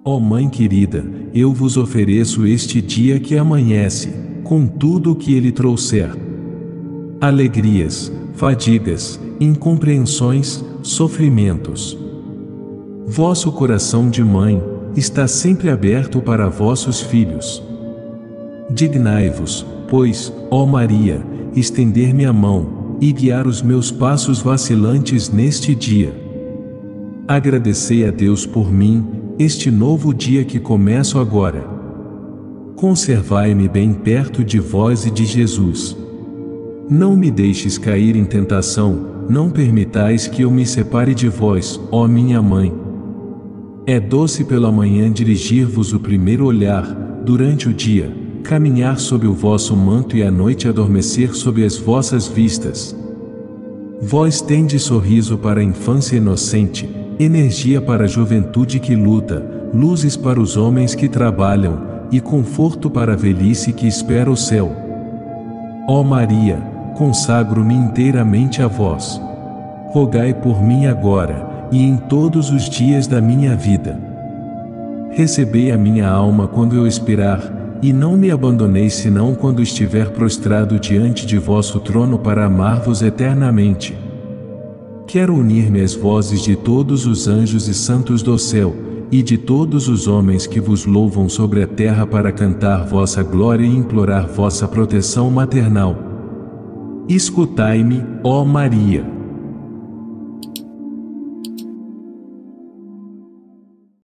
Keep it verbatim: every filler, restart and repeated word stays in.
Ó Mãe querida, eu vos ofereço este dia que amanhece, com tudo o que ele trouxer. Alegrias, fadigas, incompreensões, sofrimentos. Vosso coração de mãe está sempre aberto para vossos filhos. Dignai-vos, pois, ó Maria, estender-me a mão e guiar os meus passos vacilantes neste dia. Agradecei a Deus por mim, este novo dia que começo agora. Conservai-me bem perto de vós e de Jesus. Não me deixes cair em tentação, não permitais que eu me separe de vós, ó minha mãe. É doce pela manhã dirigir-vos o primeiro olhar, durante o dia, caminhar sob o vosso manto e à noite adormecer sob as vossas vistas. Vós tendes sorriso para a infância inocente, energia para a juventude que luta, luzes para os homens que trabalham, e conforto para a velhice que espera o céu. Ó Maria, consagro-me inteiramente a vós. Rogai por mim agora, e em todos os dias da minha vida. Recebei a minha alma quando eu expirar, e não me abandoneis senão quando estiver prostrado diante de vosso trono para amar-vos eternamente. Quero unir-me às vozes de todos os anjos e santos do céu, e de todos os homens que vos louvam sobre a terra para cantar vossa glória e implorar vossa proteção maternal. Escutai-me, ó Maria.